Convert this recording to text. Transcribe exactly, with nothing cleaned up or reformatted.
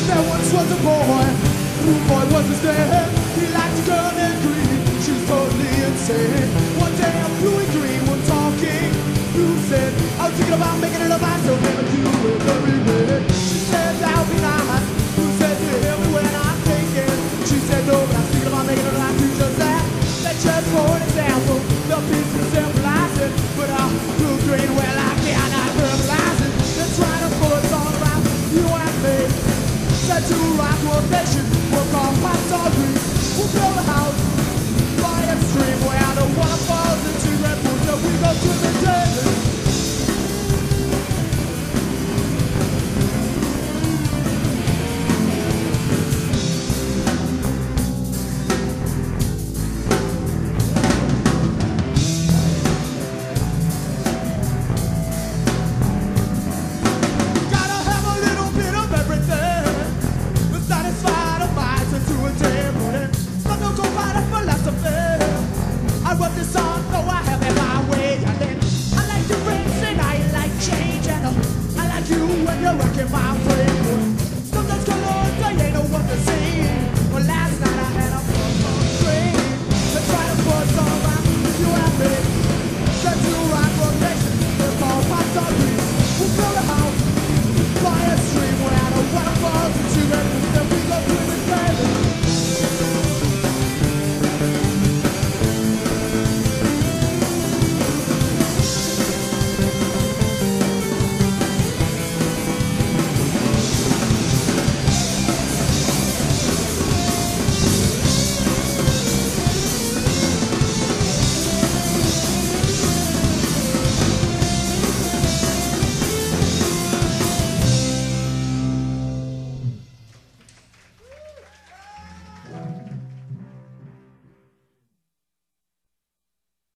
There once was a boy, who boy was his name. He liked a girl named Green, she was totally insane. One day a Blue and Green were talking. Blue said, I was thinking about making it up, I still never do it every day. She said, that would be nice. Blue said, you hear me when I'm thinking. She said, no, but I'm thinking about making it up, I do just that. Let's just for an example, the piece of symbolize it. But uh, Blue Green, well, I cannot verbalize it. They're trying to pull a song about you and me. Said to rock rotation, we'll call hot dog green. We'll build a house by a stream where the water falls into red pools. So we go to the desert. I wrote this song, though I have it my way. And then I like to rinse and I like change. And uh, I like you when you're working my brain.